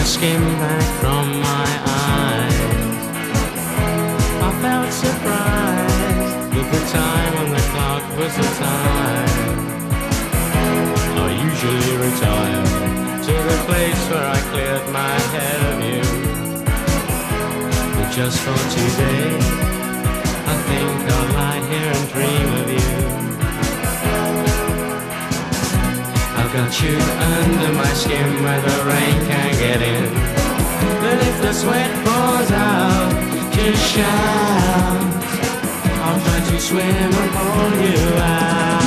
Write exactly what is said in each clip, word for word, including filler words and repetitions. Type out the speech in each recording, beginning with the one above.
the skin back from my eyes. I felt surprised that the time on the clock was the time. I usually retire to the place where I cleared my head of you, but just for today I think I'll lie here and dream of you. I've got you under my skin where the rain can't get in, but if the sweat pours out, just shout. I'll try to swim and pull you out.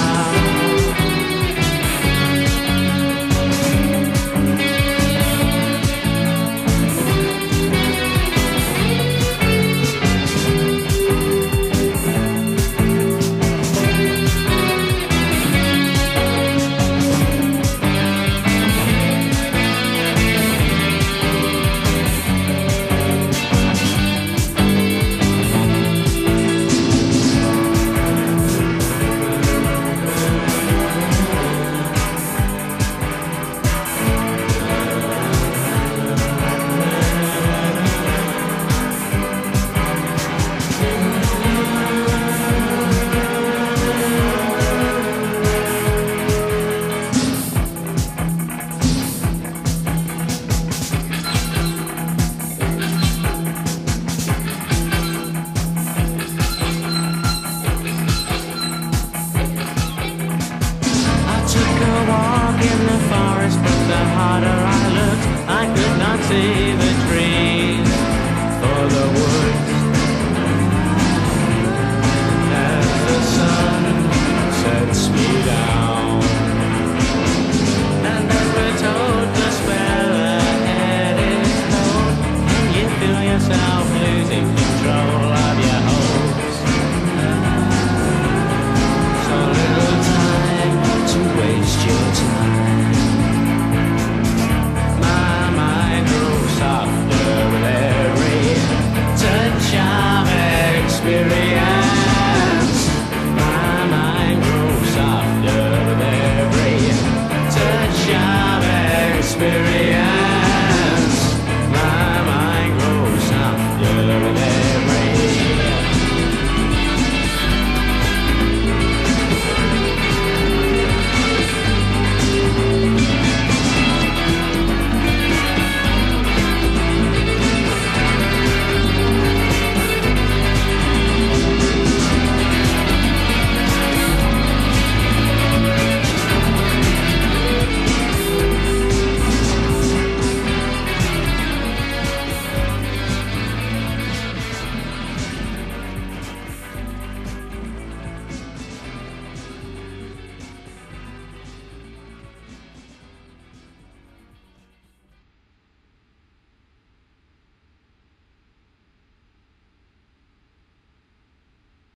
In the forest, but the harder I looked, I could not see the tree.